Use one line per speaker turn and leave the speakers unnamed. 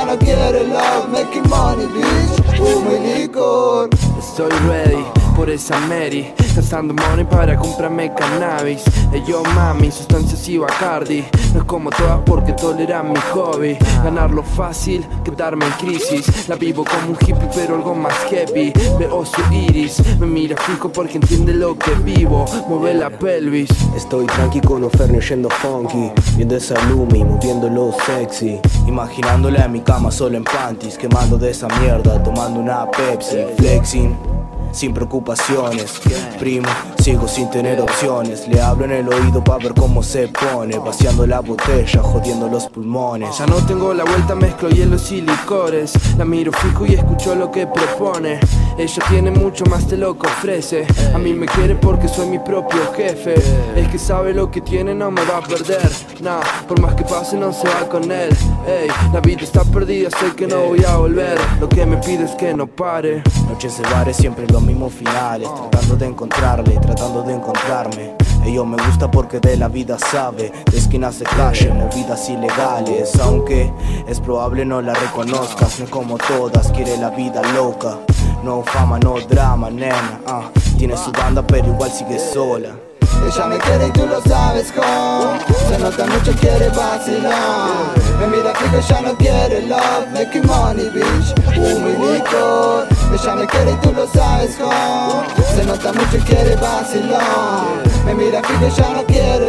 no quiere love, making money bitch, humo y licor.
Estoy ready por esa Mary, gastando money para comprarme cannabis. Yo mami, sustancias y Bacardi. No es como todas porque toleran mi hobby. Ganarlo fácil, quedarme en crisis. La vivo como un hippie pero algo más heavy. Veo su iris, me mira fijo porque entiende lo que vivo. Mueve la pelvis.
Estoy tranqui con un Fernet yendo funky, viendo esa Lumi, moviéndolo sexy. Imaginándola en mi cama solo en panties, quemando de esa mierda, tomando una Pepsi. Flexing, sin preocupaciones, primo, sigo sin tener opciones. Le hablo en el oído pa' ver cómo se pone, vaciando la botella, jodiendo los pulmones.
Ya no tengo la vuelta, mezclo hielos y licores. La miro fijo y escucho lo que propone. Ella tiene mucho más de lo que ofrece. A mí me quiere porque soy mi propio jefe. Es que sabe lo que tiene, no me va a perder. Nah, por más que pase no se va con él. Ey, la vida está perdida, sé que no voy a volver. Lo que me pide es que no pare.
Noches de bares, siempre los mismos finales, tratando de encontrarle, tratando de encontrarme. Ello me gusta porque de la vida sabe, de esquinas de calle, movidas ilegales. Aunque es probable no la reconozcas, no como todas, quiere la vida loca. No fama, no drama, nena, tiene su banda pero igual sigue sola.
Ella me quiere y tú lo sabes, con se nota mucho, quiere vacilar. Me mira fijo, ya no quiere love, making money bitch, humo y licor. Ella me quiere y tú lo sabes, con se nota mucho, quiere vacilar. Me mira fijo, ya no quiere